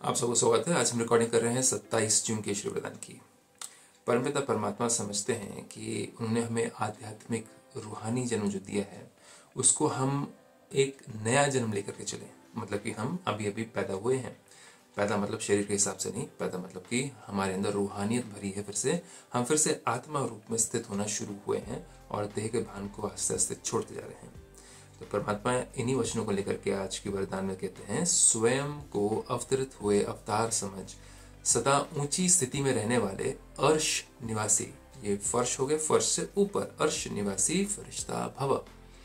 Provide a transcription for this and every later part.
आप सबको स्वागत है। आज हम रिकॉर्डिंग कर रहे हैं 27 जून के श्री वरदान की। परमपिता परमात्मा समझते हैं कि उन्होंने हमें आध्यात्मिक रूहानी जन्म जो दिया है उसको हम एक नया जन्म लेकर के चले। मतलब कि हम अभी अभी पैदा हुए हैं। पैदा मतलब शरीर के हिसाब से नहीं, पैदा मतलब कि हमारे अंदर रूहानियत भरी है। हम फिर से आत्मा रूप में स्थित होना शुरू हुए हैं और देह के भान को आस्ते आस्ते छोड़ते जा रहे हैं। तो परमात्मा इन्हीं वचनों को लेकर के आज की वरदान में कहते हैं, स्वयं को अवतरित हुए अवतार समझ सदा ऊंची स्थिति में रहने वाले अर्श निवासी, ये फर्श हो गए, फर्श से ऊपर, अर्श निवासी फरिश्ता भव।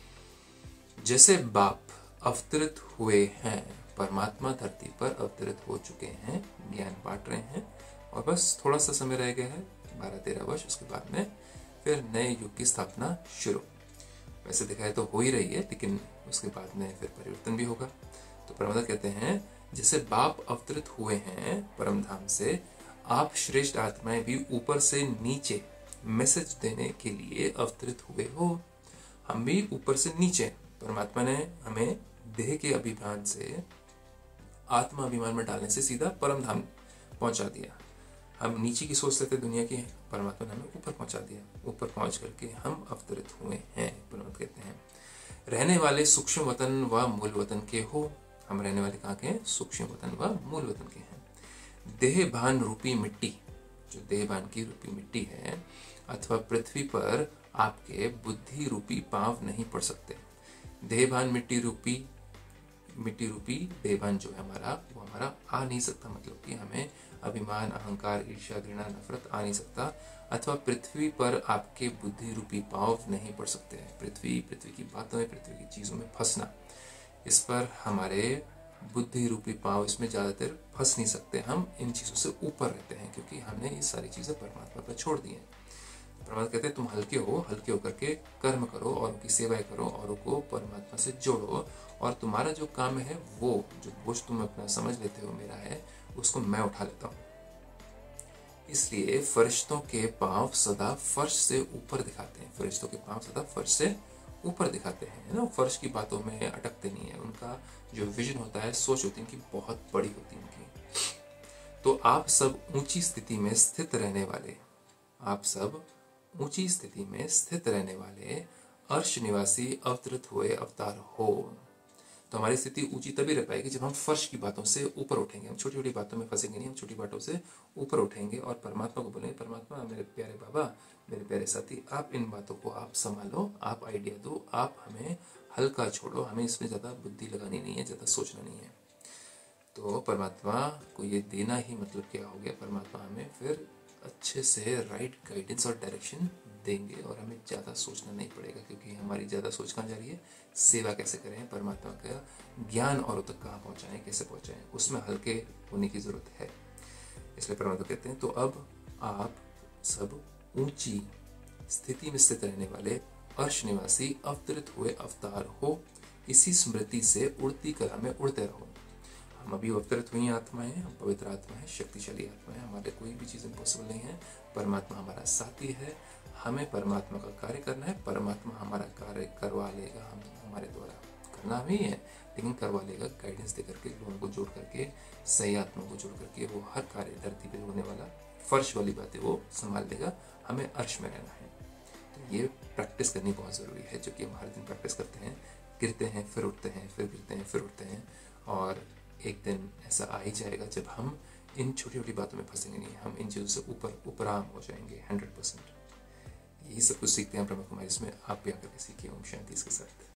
जैसे बाप अवतरित हुए हैं, परमात्मा धरती पर अवतरित हो चुके हैं, ज्ञान बांट रहे हैं और बस थोड़ा सा समय रह गया है, 12-13 वर्ष, उसके बाद में फिर नए युग की स्थापना शुरू। वैसे दिखाए तो हो ही रही है, लेकिन उसके बाद में फिर परिवर्तन भी होगा। तो परमात्मा कहते हैं, जैसे बाप अवतरित हुए हैं परम धाम से, आप श्रेष्ठ आत्माएं भी ऊपर से नीचे मैसेज देने के लिए अवतरित हुए हो। हम भी ऊपर से नीचे, परमात्मा ने हमें देह के अभिमान से आत्मा अभिमान में डालने से सीधा परम धाम पहुंचा दिया। हम नीचे की सोचते थे दुनिया की, परमात्मा ने हमें ऊपर पहुंचा दिया। ऊपर पहुंच करके हम अवतरित हुए हैं। परमात्मा कहते हैं, रहने वाले सूक्ष्म वतन व मूल वतन के हो। हम रहने वाले कहाँ के हैं? सूक्ष्म वतन व मूल वतन के हैं। देह भान रूपी मिट्टी, जो देह भान की रूपी मिट्टी है, अथवा पृथ्वी पर आपके बुद्धि रूपी पांव नहीं पड़ सकते। देह भान मिट्टी रूपी देहभान जो है हमारा, वो हमारा आ नहीं सकता। मतलब कि हमें अभिमान, अहंकार, ईर्ष्या, घृणा, नफरत आ नहीं सकता। अथवा पृथ्वी पर आपके बुद्धि रूपी पांव नहीं पड़ सकते हैं। पृथ्वी की बातों में, पृथ्वी की चीजों में फंसना, इस पर हमारे बुद्धि रूपी पांव इसमें ज्यादातर फंस नहीं सकते। हम इन चीजों से ऊपर रहते हैं क्योंकि हमने ये सारी चीजें परमात्मा पर छोड़ दी हैं। परमात्मा कहते हैं, तुम हल्के होकर के कर्म करो, औरों की सेवाएं करो, औरों को परमात्मा से जोड़ो, और तुम्हारा जो काम है, वो जो बोझ तुम अपना समझ लेते हो मेरा है, उसको मैं उठा लेता हूँ। इसलिए फरिश्तों के पांव सदा फर्श से ऊपर दिखाते हैं। फरिश्तों के पांव सदा फर्श से ऊपर दिखाते हैं ना। फर्श की बातों में अटकते नहीं है। उनका जो विजन होता है, सोच होती है उनकी बहुत बड़ी होती है उनकी। तो आप सब ऊंची स्थिति में स्थित रहने वाले अर्श निवासी अवतरित हुए अवतार हो। तो हमारी स्थिति ऊंची तभी रह पाएगी जब हम फर्श की बातों से ऊपर उठेंगे। हम छोटी छोटी बातों में फंसेंगे नहीं, हम छोटी बातों से ऊपर उठेंगे और परमात्मा को बोलेंगे, परमात्मा मेरे प्यारे बाबा, मेरे प्यारे साथी, आप इन बातों को आप संभालो, आप आइडिया दो, आप हमें हल्का छोड़ो, हमें इसमें ज़्यादा बुद्धि लगानी नहीं है, ज़्यादा सोचना नहीं है। तो परमात्मा को ये देना ही मतलब क्या हो गया, परमात्मा हमें फिर अच्छे से राइट गाइडेंस और डायरेक्शन देंगे और हमें ज़्यादा सोचना नहीं पड़ेगा। क्योंकि हमारी ज़्यादा सोच कहाँ जा रही है? सेवा कैसे करें, परमात्मा का ज्ञान औरों तक कहाँ पहुँचाएं, कैसे पहुँचाएं, उसमें हल्के होने की ज़रूरत है। इसलिए परमात्मा कहते हैं, तो अब आप सब ऊंची स्थिति में स्थित रहने वाले अर्श निवासी अवतरित हुए अवतार हो। इसी स्मृति से उड़ती कला में उड़ते रहो। हम अभी अवतरित हुई आत्माएं, हम पवित्र आत्मा है, शक्तिशाली आत्मा है, हमारे कोई भी चीज़ इम्पॉसिबल नहीं है। परमात्मा हमारा साथी है, हमें परमात्मा का कार्य करना है, परमात्मा हमारा कार्य करवा लेगा। हम हमारे द्वारा करना ही है, लेकिन करवा लेगा गाइडेंस दे करके, लोगों को जोड़ करके, सही आत्मा को जोड़ करके। वो हर कार्य धरती पे होने वाला, फर्श वाली बातें वो संभाल लेगा। हमें अर्श में रहना है। तो ये प्रैक्टिस करनी बहुत ज़रूरी है, जो कि हम हर दिन प्रैक्टिस करते हैं। गिरते हैं, फिर उठते हैं, फिर गिरते हैं, फिर उठते हैं, और एक दिन ऐसा आ ही जाएगा जब हम इन छोटी छोटी बातों में फंसेंगे नहीं, हम इन चीज़ों से उपराम हो जाएंगे 100%। यही सब कुछ सीखते हैं ब्रह्म कुमारी, इसमें आप भी आकर के सीखिए। ओम शांति इसके साथ।